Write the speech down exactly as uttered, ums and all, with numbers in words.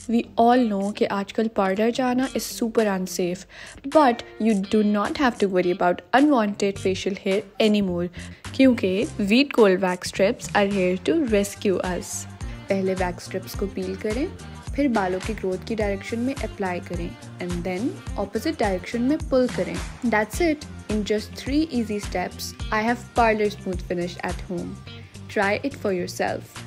We all know कि आजकल parlour जाना is super unsafe, but you do not have to worry about unwanted facial hair anymore क्योंकि Veet Gold Wax Strips are here to rescue us. पहले wax strips को peel करें, फिर बालों की ग्रोथ की डायरेक्शन में अप्लाई करें एंड देन ऑपोजिट डायरेक्शन में पुल करें. That's it. In just three easy steps, I have parlor smooth finish at home. Try it for yourself.